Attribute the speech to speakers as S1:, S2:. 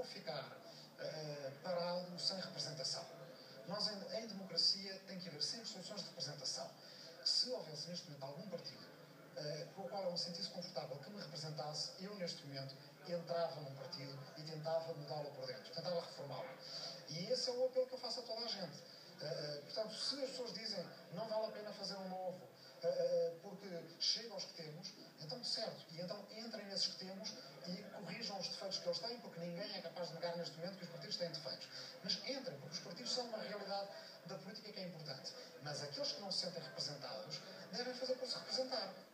S1: vou ficar parado sem representação. Nós, em democracia, tem que haver sempre soluções de representação. Se houvesse neste momento algum partido com o qual eu me sentisse confortável que me representasse, eu neste momento entrava num partido e tentava mudá-lo por dentro, tentava reformá-lo. E esse é o apelo que eu faço a toda a gente. Portanto, se as pessoas dizem não vale a pena fazer um novo porque chega aos que temos, então certo, e então entrem nesses que temos e corrijam os defeitos que eles têm, porque ninguém é capaz de negar neste momento que os partidos têm defeitos. Mas entrem, porque os partidos são uma realidade da política que é importante. Mas aqueles que não se sentem representados devem fazer por se representar.